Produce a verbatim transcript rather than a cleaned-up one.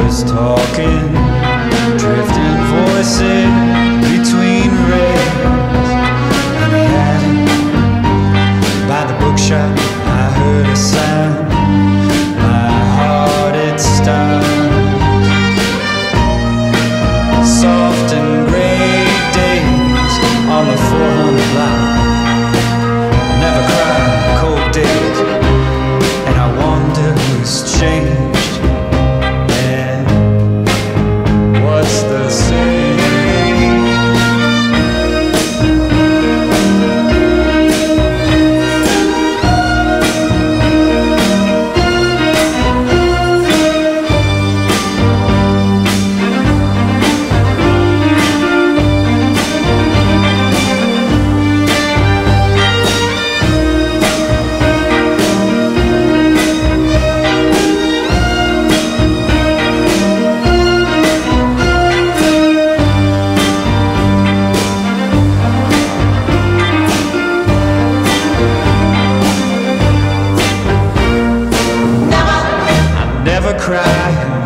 just talking, drifting voices between rails. And the attic by the bookshop, I heard a sound. My heart it stopped. Soft and gray days on the four hundred block. Never cry, cold days. And I wonder who's changed and what's the same. Never cry.